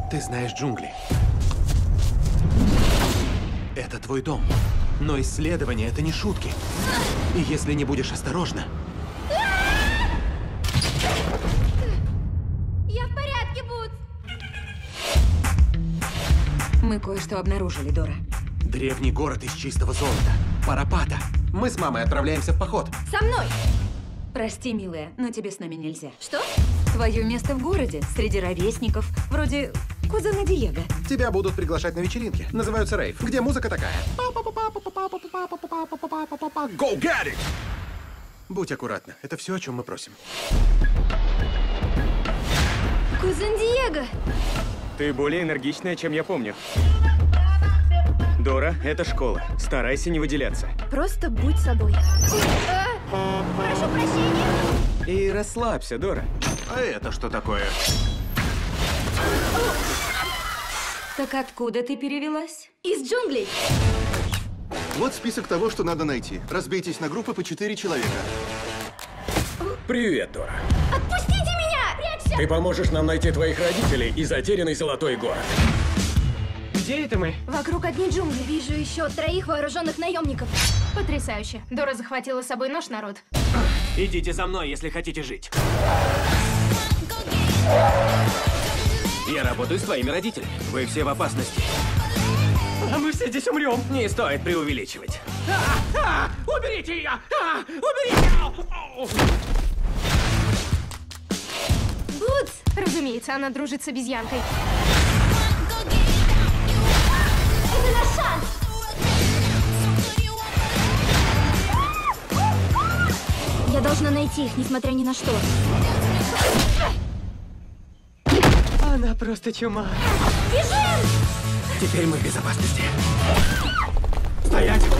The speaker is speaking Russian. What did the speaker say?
Ты знаешь джунгли. Это твой дом. Но исследование — это не шутки. И если не будешь осторожна... Я в порядке, Бутс. Мы кое-что обнаружили, Дора. Древний город из чистого золота. Парапата. Мы с мамой отправляемся в поход. Со мной. Прости, милая, но тебе с нами нельзя. Что? Твое место в городе, среди ровесников, вроде кузена Диего. Тебя будут приглашать на вечеринки. Называются рейв. Где музыка такая. Go get it! Будь аккуратна. Это все, о чем мы просим. Кузен Диего. Ты более энергичная, чем я помню. Дора, это школа. Старайся не выделяться. Просто будь собой. Прошу прощения. И расслабься, Дора. А это что такое? Так откуда ты перевелась? Из джунглей. Вот список того, что надо найти. Разбейтесь на группы по 4 человека. Привет, Дора. Отпустите меня! Прячься! Ты поможешь нам найти твоих родителей и затерянный золотой город. Где это мы? Вокруг одни джунгли. Вижу еще 3 вооруженных наемников. Потрясающе. Дора захватила с собой нож, народ. Идите за мной, если хотите жить. Я работаю с твоими родителями. Вы все в опасности. А мы все здесь умрем. Не стоит преувеличивать. Уберите ее! Уберите! Бутс! Разумеется, она дружит с обезьянкой. Это наш шанс! Я должна найти их, несмотря ни на что. Она просто чума. Бежим! Теперь мы в безопасности. Стоять!